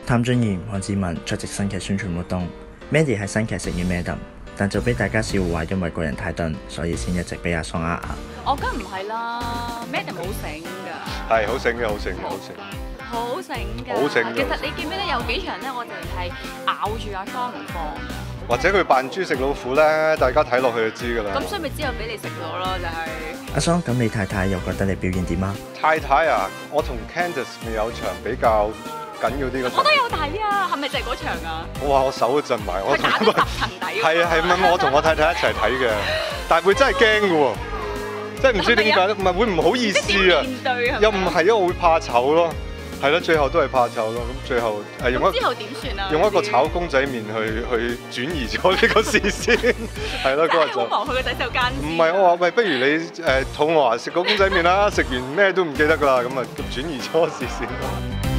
譚俊彥、黃智雯出席新劇宣傳活動 ，Mandy 喺新劇飾演 Madam， 但就俾大家笑話，因為個人太鈍，所以先一直俾阿桑呃。 我梗唔係啦 ，Madam 好醒㗎。 係好醒嘅，好醒嘅，好醒。 好醒㗎。 好醒。 其實你記唔記得有幾場咧，我哋係咬住阿桑唔放㗎。 或者佢扮豬食老虎咧，大家睇落去就知㗎啦。 咁所以咪之後俾你食咗咯，就係。 阿桑，咁你太太又覺得你表現點啊？ 太太啊，我同 Candice 咪有場比較緊要啲嗰場。 我都有睇啊，係咪就係嗰場啊？ 哇！我手都震埋，我佢打咗10層底。 係啊係，我同我太太一齊睇嘅，但係會真係驚嘅喎，即係唔知點解咧，唔係會唔好意思啊？又唔係，因為我會怕醜咯。係咯，最後都係怕醜咯。咁最後之後點算啊？ 用一個炒公仔麵去轉移咗呢個視線，係咯嗰日就。 好忙，佢個仔就奸。 唔係我話喂，不如你肚餓食個公仔麵啦，食完咩都唔記得㗎啦，咁啊轉移咗視線。